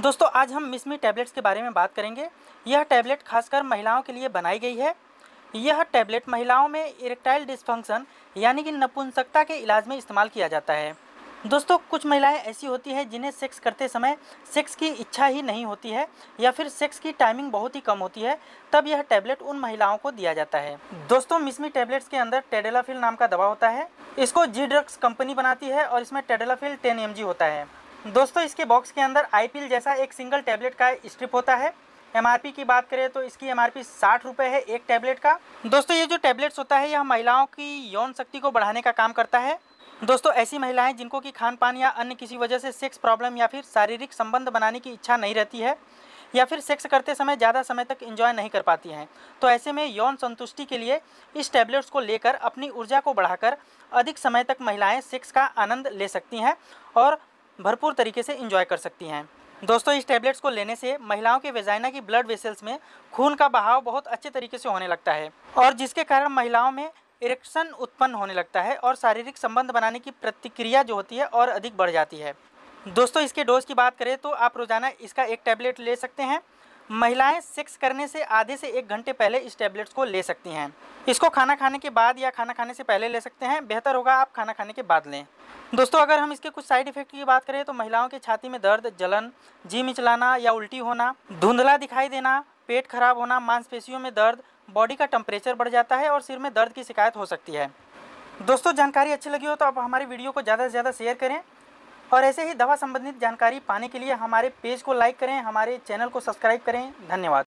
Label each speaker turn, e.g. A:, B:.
A: दोस्तों आज हम मिसमी टैबलेट्स के बारे में बात करेंगे। यह टैबलेट खासकर महिलाओं के लिए बनाई गई है। यह टैबलेट महिलाओं में इरेक्टाइल डिस्फंक्शन यानी कि नपुंसकता के इलाज में इस्तेमाल किया जाता है। दोस्तों कुछ महिलाएं ऐसी होती हैं जिन्हें सेक्स करते समय सेक्स की इच्छा ही नहीं होती है या फिर सेक्स की टाइमिंग बहुत ही कम होती है, तब यह टैबलेट उन महिलाओं को दिया जाता है। दोस्तों मिसमी टैबलेट्स के अंदर टेडेलाफिल नाम का दवा होता है। इसको जी ड्रग्स कंपनी बनाती है और इसमें टेडेलाफिल 10 mg होता है। दोस्तों इसके बॉक्स के अंदर आईपिल जैसा एक सिंगल टैबलेट का स्ट्रिप होता है। एमआरपी की बात करें तो इसकी एमआरपी 60 रुपये है एक टैबलेट का। दोस्तों ये जो टैबलेट्स होता है यह महिलाओं की यौन शक्ति को बढ़ाने का काम करता है। दोस्तों ऐसी महिलाएं जिनको कि खान पान या अन्य किसी वजह से सेक्स प्रॉब्लम या फिर शारीरिक संबंध बनाने की इच्छा नहीं रहती है या फिर सेक्स करते समय ज़्यादा समय तक एंजॉय नहीं कर पाती हैं, तो ऐसे में यौन संतुष्टि के लिए इस टैबलेट्स को लेकर अपनी ऊर्जा को बढ़ाकर अधिक समय तक महिलाएं सेक्स का आनंद ले सकती हैं और भरपूर तरीके से एंजॉय कर सकती हैं। दोस्तों इस टैबलेट्स को लेने से महिलाओं के वेजाइना की ब्लड वेसल्स में खून का बहाव बहुत अच्छे तरीके से होने लगता है और जिसके कारण महिलाओं में इरेक्शन उत्पन्न होने लगता है और शारीरिक संबंध बनाने की प्रतिक्रिया जो होती है और अधिक बढ़ जाती है। दोस्तों इसके डोज की बात करें तो आप रोज़ाना इसका एक टैबलेट ले सकते हैं। महिलाएं सेक्स करने से आधे से 1 घंटे पहले इस टैबलेट्स को ले सकती हैं। इसको खाना खाने के बाद या खाना खाने से पहले ले सकते हैं, बेहतर होगा आप खाना खाने के बाद लें। दोस्तों अगर हम इसके कुछ साइड इफ़ेक्ट की बात करें तो महिलाओं की छाती में दर्द, जलन, जी मिचलाना या उल्टी होना, धुंधला दिखाई देना, पेट खराब होना, मांसपेशियों में दर्द, बॉडी का टेम्परेचर बढ़ जाता है और सिर में दर्द की शिकायत हो सकती है। दोस्तों जानकारी अच्छी लगी हो तो आप हमारी वीडियो को ज़्यादा से ज़्यादा शेयर करें और ऐसे ही दवा संबंधित जानकारी पाने के लिए हमारे पेज को लाइक करें, हमारे चैनल को सब्सक्राइब करें। धन्यवाद।